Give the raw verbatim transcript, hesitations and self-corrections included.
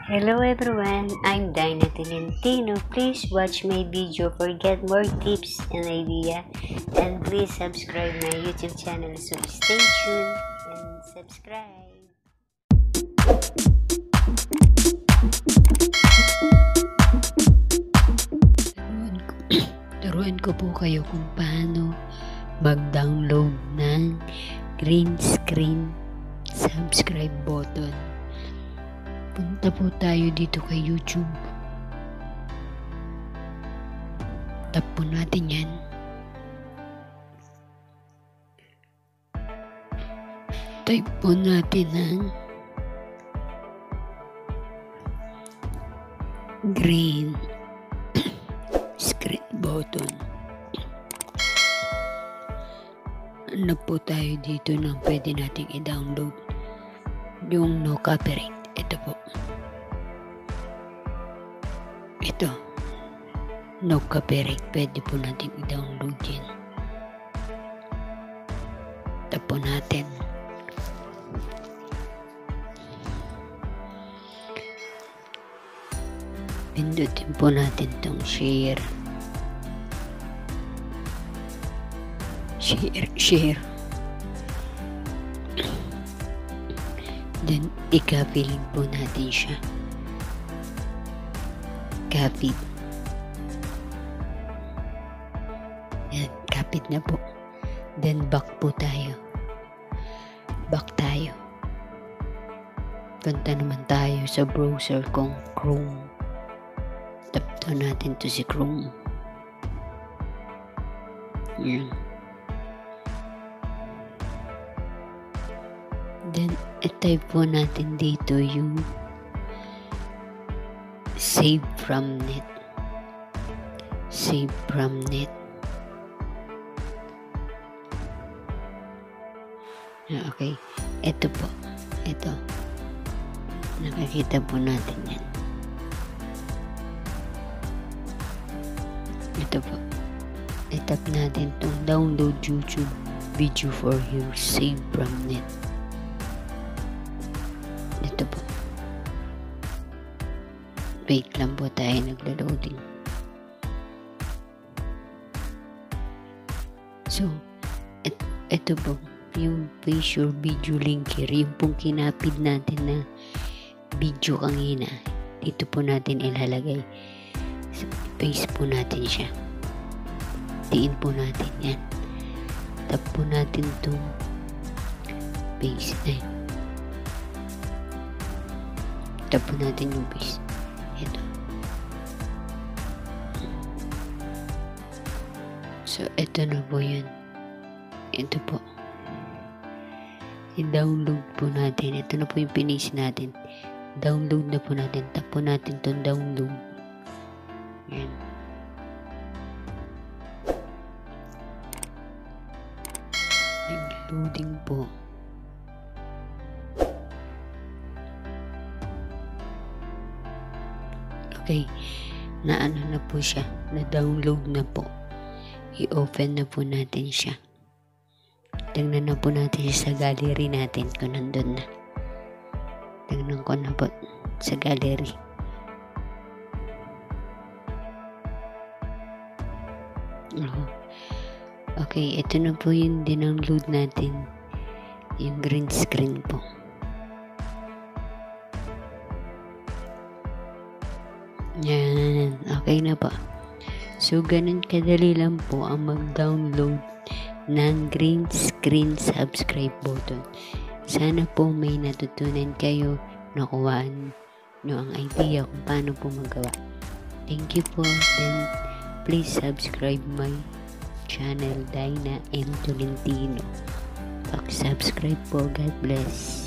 Hello everyone, I'm Dinah Tolentino. Please watch my video for get more tips and idea, and please subscribe my YouTube channel. So stay tuned and subscribe. Turuan ko, turuan ko po kayo kung paano mag-download ng green screen subscribe button. Punta po tayo dito kay YouTube. Tap po natin yan. Type po natin ang green screen button. Ano po tayo dito nang pwede nating i-download yung no copyright. Ito po. Ito. No copyright. Pwede po natin i-download yan. Tap po natin. Pindutin po natin tong share. Share, share. Then, i-copy link po natin siya. Copy. Yan, copied na po. Then, back po tayo. Back tayo. Punta naman tayo sa browser kong Chrome. Tap to natin to si Chrome. Yan. Then, i-type po natin dito yung save from net. Save from net. Okay. Ito po. Ito. Nakikita po natin yan. Ito po. I-tap natin itong download YouTube video for your save from net. Ito po. Wait lang po tayo, nagla-loading. So, et, ito po, yung paste your video link here, yung pong kinapid natin na video kanina, dito po natin ilalagay. So, paste po natin siya. Tiin po natin yan. Tap po natin itong paste na yun. Tap po natin yung paste. Ito. So, ito na po yun. Ito po. I-download po natin. Ito na po yung pinis natin. Download na po natin. Tap po natin itong download. Yan. Loading po. Okay, na ano na po siya, na download na po. I-open na po natin siya. Tingnan na po natin siya sa gallery natin kung nandun na. Tingnan ko na po sa gallery. Oh. Okay, ito na po yung dinownload natin. Yung green screen po. Yan. Okay na po. So, ganun kadali lang po ang mag-download ng green screen subscribe button. Sana po may natutunan kayo, nakuhaan nyo ang idea kung paano po magawa. Thank you po. Then, please subscribe my channel, Dinah and Tolentino. Pag-subscribe po. God bless.